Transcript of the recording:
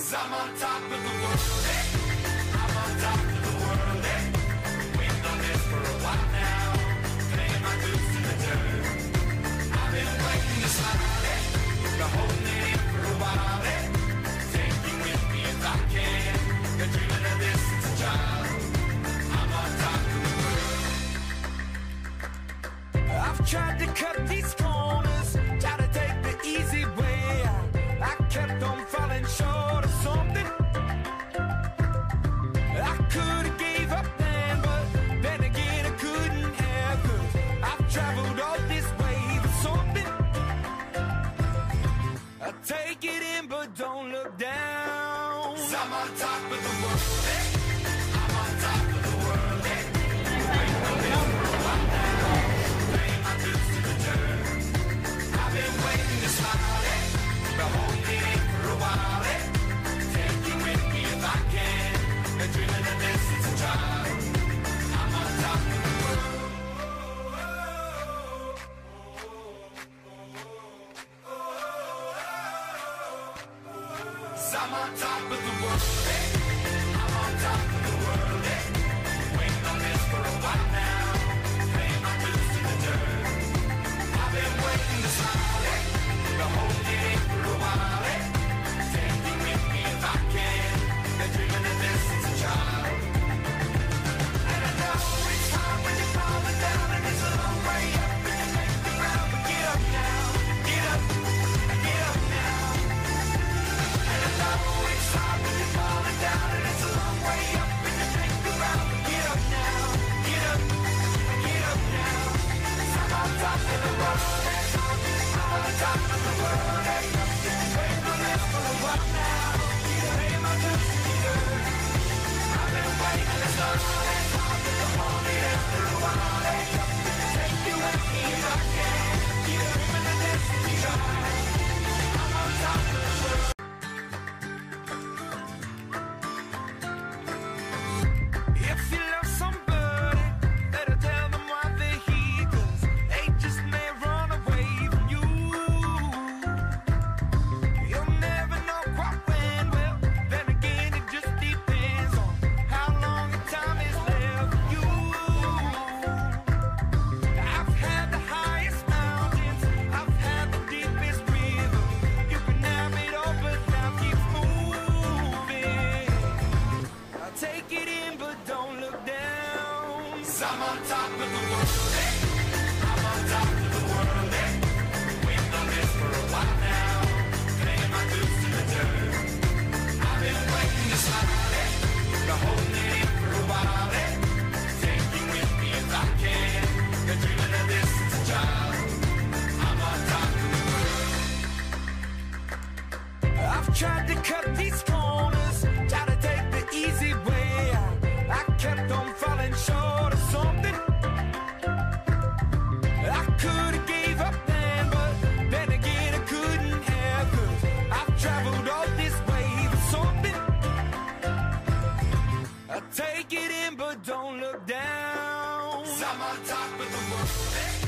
I'm on top of the world, eh? I'm on top of the world, eh? Waiting on this for a while now, paying my dues to the dirt. I've been waiting to slide, eh? Been holding it in for a while, eh? Take you with me if I can. Been dreaming of this since a child. I'm on top of the world. I've tried to cut these corners, try to take the easy way out. I kept on falling short of something. I could have gave up then, but then again I couldn't have, 'cause I've traveled all this way for something. I take it in but don't look down. 'Cause I'm on top of the world, eh? I'm on top of the world, eh? Waiting on this for a while now, paying my dues to the dirt. I've been waiting to slide, eh? Been holding it in for a while, eh? Take you with me if I can. Been dreaming of this since a child. I'm on top of the world. 'Cause I'm on top of the world, eh? I'm on top of the world, eh? Waiting on this for a while now, paying my dues to the dirt. I've been waiting to slide, eh? Been holding it in for a while, eh? Take you with me if I can. Been dreaming of this since a child. And I know it's hard when you're falling down, and it's a long way up, and you make the ground. But get up now, get up now. And I know it's hard when you're falling down, and it's a long way up, and you make the ground. But get up now, get up now. 'Cause I'm on top of the world, eh? I'm on top of the world, eh? Waiting on this for a while now, paying my dues to the dirt. I've been waiting to start, eh? Hold it in for a while, eh? Take you with me if I can. Dreaming of this since a child. I'm on top of the world. If you love somebody, better tell them why they're here, 'cause they just may run away from you. You'll never know quite when, well, then again it just depends on how long the time is left for you. I've had the highest mountains, I've had the deepest river. You can have it all, but now keep moving. I'll take it in, but don't look down. 'Cause I'm on top of the world, eh? I'm on top of the world, eh? Waiting on this for a while now, paying my dues to the dirt. I've been waiting to slide, eh? Been holding it in for a while, eh? Take you with me if I can. Been dreaming of this since a child. I'm on top of the world. I've tried to cut these corners, try to take the easy way out. I kept on falling short of something. I could have gave up then, but then again I couldn't have, 'cause I've traveled all this way for something. I take it in but don't look down. 'Cause I'm on top of the world, eh?